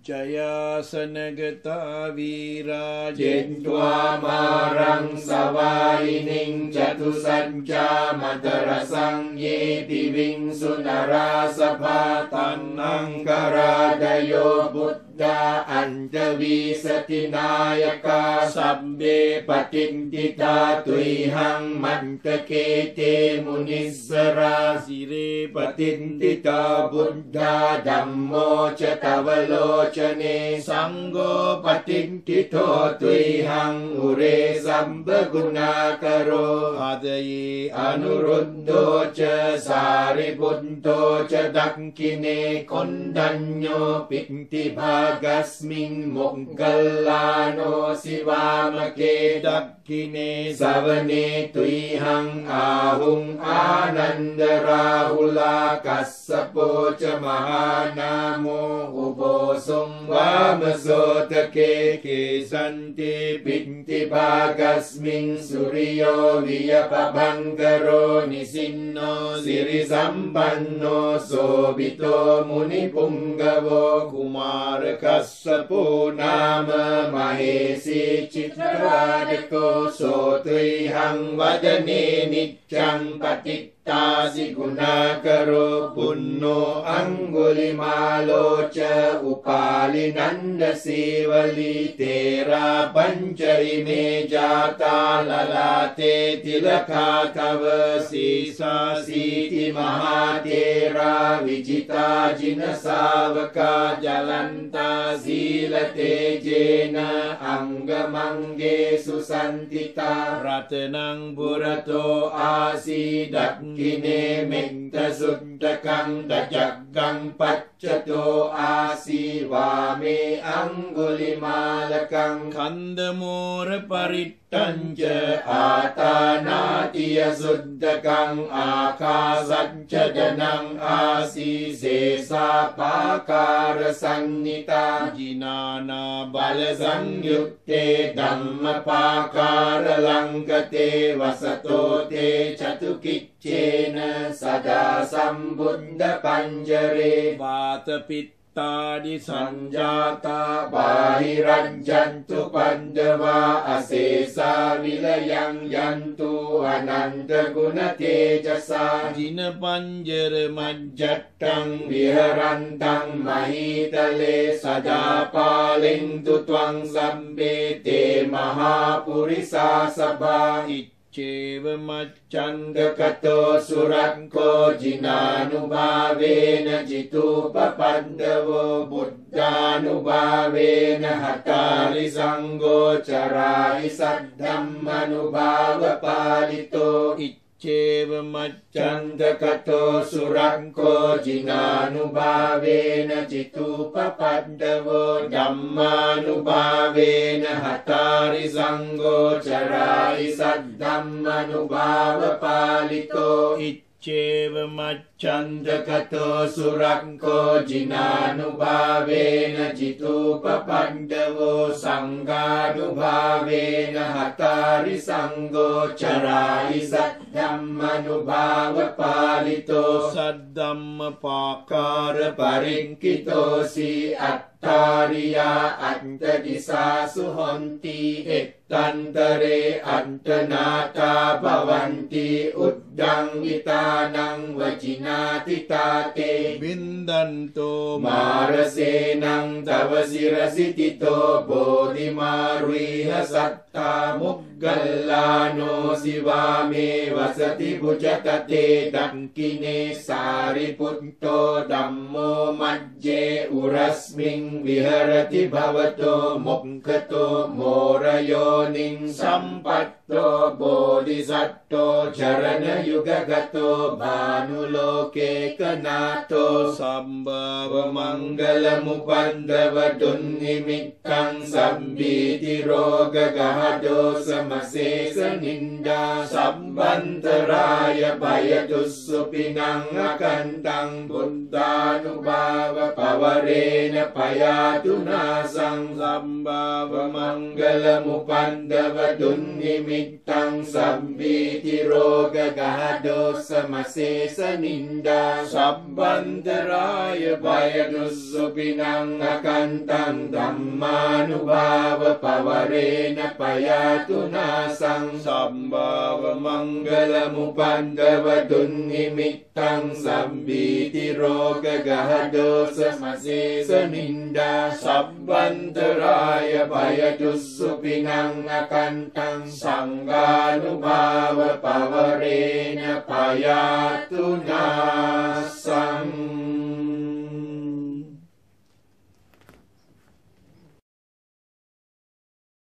Jaya sanagata vira Jitva marang savaining chatusajja madarasang yepi vingsu narasapatan karadayo buddha antavisatinayaka sabbe patintita tuihang mantakete munissara sire patintita buddha dhammo cetavalochane sanggo patintito tuihang ure sambaguna-karo adaye anuruddho ca sariputto ca dakkine kondanyo pinti bagasming moggallano sivamake dakkine savane tuihang ahung ananda rahula kassapo ca mahanamo ubosum vamasotake kesanti pinti bagasming suryo viyapabangkaro nisinno siri sampanno sobito muni punggavo kumara kassapo nama mahesi citradeko sotuihang vadane niccang patittasi gunakaro punno anggulimalo ca upalinanda sivali tera pancarime jata lalate tilaka tava sisa siti mahatera vijita jina savaka jalanta silate jena anggamange susantita ratenang burato asi dakkine mekta suttakang dajagang paccato asi vame anggulimalakang kandamura paritanja atanatiya suddakang akasacca danang asi sesa pakara sannita jinana bala sangyukte dhamma pakara langkate vasato te chatukicchena sada sambuddha panjare vata pittadi sanjata bahirajjantu pandava asesa vilayang yantu ananta guna tejasa jina panjara majjattang viharantang mahitale sadapaling tutwang sambe te mahapurisa sabha Ceva maccanda kato suratko jinanubhavena jitupa pandavo buddhanubhavena hatari sanggo carai saddhammanubhava palito Ceva maccanda kato suratko jinanubhavena jitupa pandavo dhammanubhavena hatari sanggo carai saddhammanubhava palito Ceva maccanda kato surakko jinanubhavena jitupa pandavo sanghanubhavena hatari sanggo carai saddhammanubhava palito saddhamma pakara paringkito si attariya antadisa suhonti ettantare antanata bhavanti uddang itanang vajinati tate bindanto marasenang tava sirasitito bodhimarwiha satta muggallano sivame vasati bhujatate dakkine sariputto dhammo majje urasming viharati bhavato mukhato morayoning sampatto bodhisatto charana yugagato bhanuloke kanato sambhava mangalamupandava dunnimikkang sabbiti roga gahado samasesa ninda sambantaraya bayatussupinang akantang buddhanubhava pavarena payatuna sang sambhava mangalamupandava dunnimittang sabbiti Sabbitirogagadho samasesa ninda Sabbantaraya Bhayadussupinang Akantang Dhammanubhava Pavarena Payatu Nasang Sambhava Mangalamupandava Dunnimittang Sabbitirogagadho samasesa ninda Sabbantaraya Bhayadussupinang Akantang Sangganubhava Pavarena Payatu Nasang